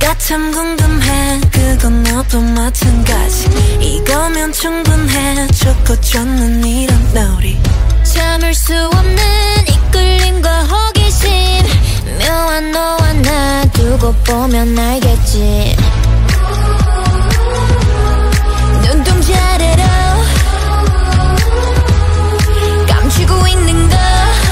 내가 참 궁금해 그건 너도 마찬가지 이거면 충분해 좋고 좋는 이런 놀이 참을 수 없는 이끌림과 호기심 묘한 너와 나 두고 보면 알겠지 눈동자래로 감추고 있는 거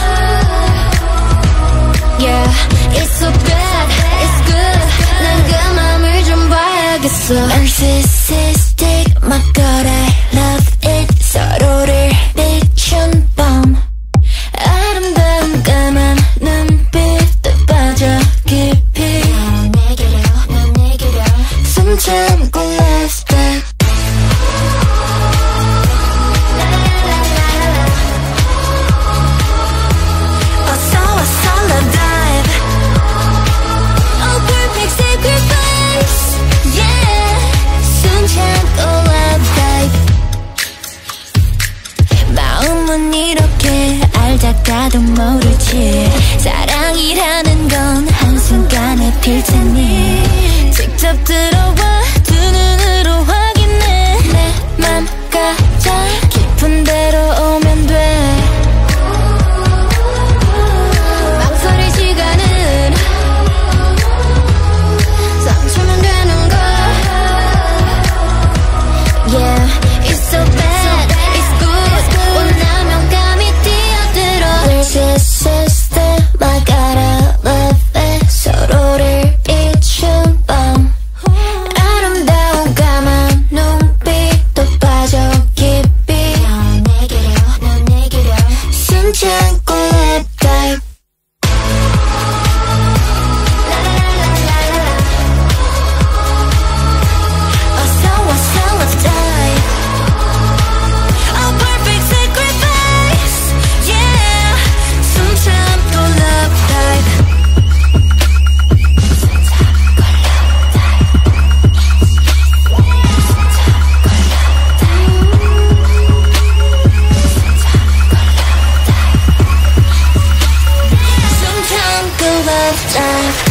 Yeah, it's so bad, it's good 난 그 맘을 좀 봐야겠어 Narcissistic, my god I love it 서로를 비춘 밤 아름다운 까만 눈빛도 빠져 깊이 넌 내게로 숨 참고 let's die 이렇게 알다가도 모르지 사랑이라는 건 한순간에 필 테니 직접 들어와 두 눈으로 확인해 내 맘 가장 깊은 데로 오면 돼 망설이지 않은 상처면 되는 걸 Yeah, it's so bad, it's good 원하면 감히 뛰어들어 Narcissistic, my god I love it 서로를 비춘 밤 아름다운 까만 눈빛도 빠져 깊이 넌 내게로 숨 참고 let die 어서 let's die A perfect sacrifice Yeah 숨 참고 love dive 숨 참고 love dive 숨 참고 love dive